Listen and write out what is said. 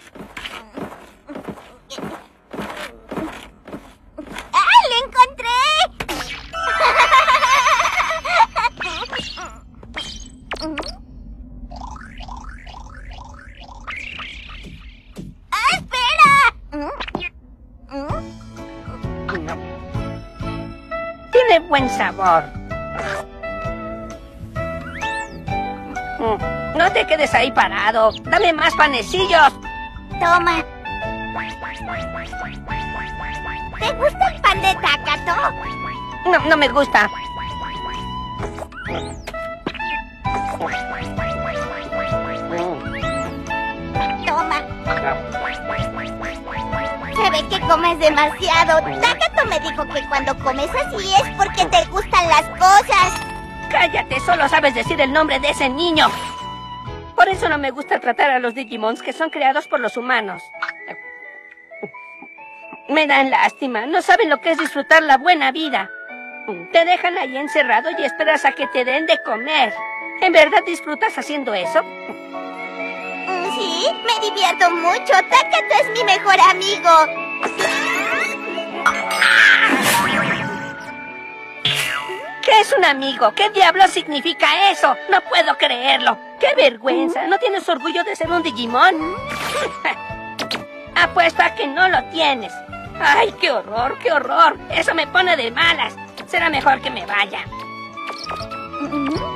¡Ah, lo encontré! ¡Ah, espera! Tiene buen sabor. No te quedes ahí parado. Dame más panecillos. Toma. ¿Te gusta el pan de Takato? No me gusta. Toma. Se ve que comes demasiado. Takato me dijo que cuando comes así es porque te gustan las cosas. Cállate, solo sabes decir el nombre de ese niño. Por eso no me gusta tratar a los Digimons que son creados por los humanos. Me dan lástima, no saben lo que es disfrutar la buena vida. Te dejan ahí encerrado y esperas a que te den de comer. ¿En verdad disfrutas haciendo eso? Sí, me divierto mucho. Takato es mi mejor amigo. ¿Qué es un amigo? ¿Qué diablos significa eso? No puedo creerlo. ¡Qué vergüenza! ¿No tienes orgullo de ser un Digimon? Apuesto a que no lo tienes. ¡Ay, qué horror, qué horror! Eso me pone de malas. Será mejor que me vaya.